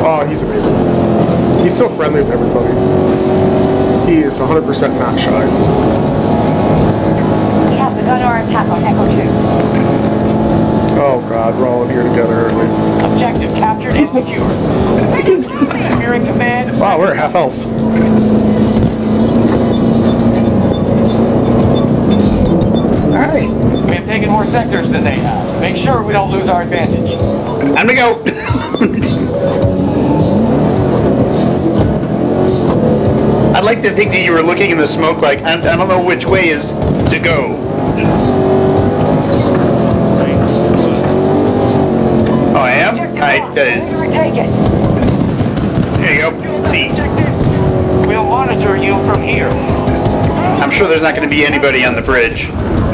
Oh, he's amazing. He's so friendly with everybody. He is 100% not shy. We have begun our attack on Echo 2. Oh god, we're all here together early. Objective captured and secured. Hearing command. Wow, we're at half health. Alright. We have taken more sectors than they have. Make sure we don't lose our advantage. Time to go. I'd like to think that you were looking in the smoke like, I don't know which way is to go. Oh, I am? There you go. See. We'll monitor you from here. I'm sure there's not going to be anybody on the bridge.